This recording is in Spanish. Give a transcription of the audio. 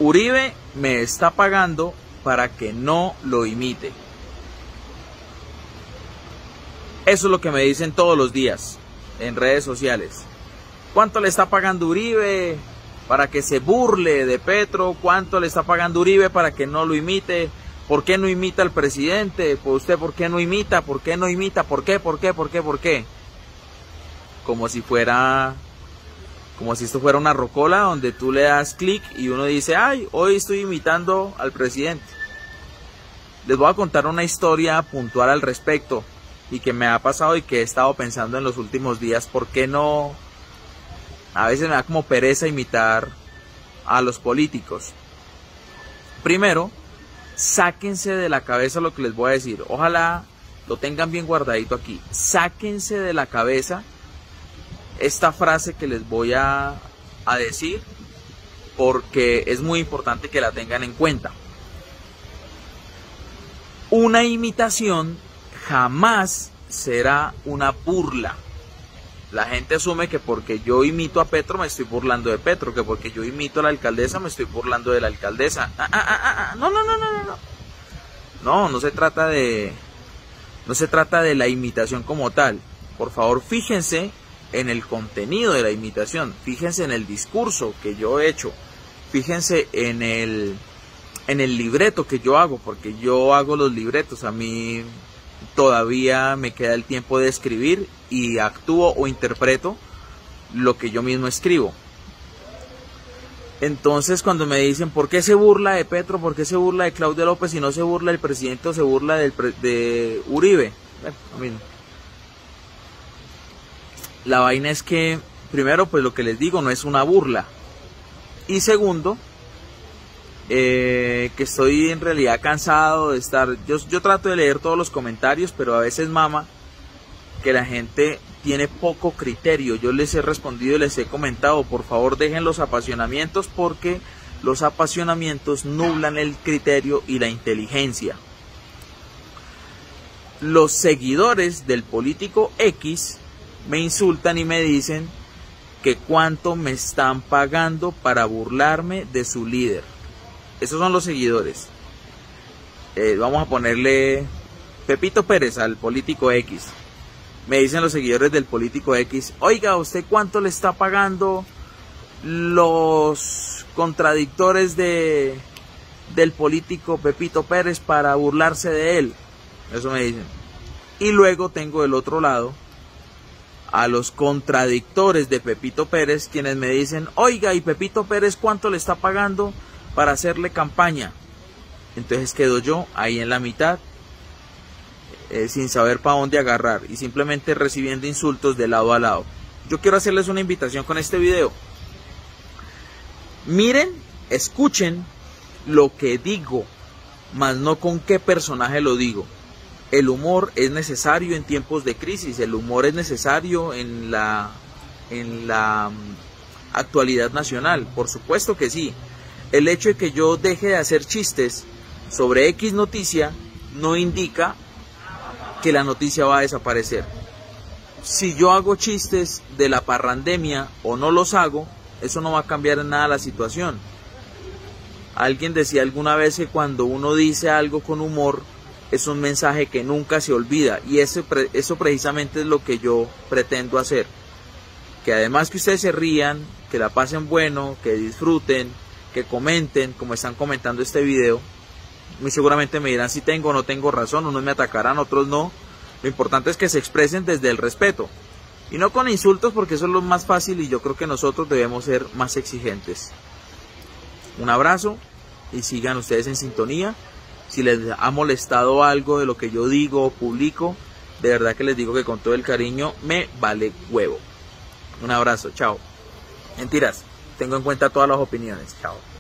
Uribe me está pagando para que no lo imite. Eso es lo que me dicen todos los días en redes sociales. ¿Cuánto le está pagando Uribe para que se burle de Petro? ¿Cuánto le está pagando Uribe para que no lo imite? ¿Por qué no imita al presidente? ¿Pues usted por qué no imita? ¿Por qué no imita? ¿Por qué? ¿Por qué? ¿Por qué? ¿Por qué? Como si esto fuera una rocola donde tú le das clic y uno dice, ay, hoy estoy imitando al presidente. Les voy a contar una historia puntual al respecto y que me ha pasado y que he estado pensando en los últimos días. ¿Por qué no? A veces me da como pereza imitar a los políticos. Primero, sáquense de la cabeza lo que les voy a decir. Ojalá lo tengan bien guardadito aquí. Sáquense de la cabeza esta frase que les voy a decir, porque es muy importante que la tengan en cuenta. Una imitación jamás será una burla. La gente asume que porque yo imito a Petro me estoy burlando de Petro, que porque yo imito a la alcaldesa me estoy burlando de la alcaldesa. No. No se trata de la imitación como tal. Por favor, fíjense en el contenido de la imitación, fíjense en el discurso que yo he hecho, fíjense en el libreto que yo hago, porque yo hago los libretos. A mí todavía me queda el tiempo de escribir y actúo o interpreto lo que yo mismo escribo. Entonces, cuando me dicen ¿por qué se burla de Petro? ¿Por qué se burla de Claudia López y no se burla del presidente o se burla de Uribe? Bueno, la vaina es que, primero, pues lo que les digo no es una burla. Y segundo, que estoy en realidad cansado de estar... Yo trato de leer todos los comentarios, pero a veces mama que la gente tiene poco criterio. Yo les he respondido y les he comentado, por favor dejen los apasionamientos, porque los apasionamientos nublan el criterio y la inteligencia. Los seguidores del político X me insultan y me dicen que cuánto me están pagando para burlarme de su líder. Esos son los seguidores. Vamos a ponerle Pepito Pérez al político X. Me dicen los seguidores del político X, oiga, ¿usted cuánto le está pagando los contradictores del político Pepito Pérez para burlarse de él? Eso me dicen. Y luego tengo del otro lado a los contradictores de Pepito Pérez, quienes me dicen, oiga, ¿y Pepito Pérez cuánto le está pagando para hacerle campaña? Entonces quedo yo ahí en la mitad, sin saber para dónde agarrar y simplemente recibiendo insultos de lado a lado. Yo quiero hacerles una invitación con este video. Miren, escuchen lo que digo, mas no con qué personaje lo digo. El humor es necesario en tiempos de crisis, el humor es necesario en la actualidad nacional, por supuesto que sí. El hecho de que yo deje de hacer chistes sobre X noticia no indica que la noticia va a desaparecer. Si yo hago chistes de la parrandemia o no los hago, eso no va a cambiar en nada la situación. Alguien decía alguna vez que cuando uno dice algo con humor, es un mensaje que nunca se olvida, y eso precisamente es lo que yo pretendo hacer. Que además que ustedes se rían, que la pasen bueno, que disfruten, que comenten como están comentando este video. Muy seguramente me dirán si tengo o no tengo razón, unos me atacarán, otros no. Lo importante es que se expresen desde el respeto y no con insultos, porque eso es lo más fácil, y yo creo que nosotros debemos ser más exigentes. Un abrazo y sigan ustedes en sintonía. Si les ha molestado algo de lo que yo digo o publico, de verdad que les digo que con todo el cariño me vale huevo. Un abrazo, chao. Mentiras, tengo en cuenta todas las opiniones, chao.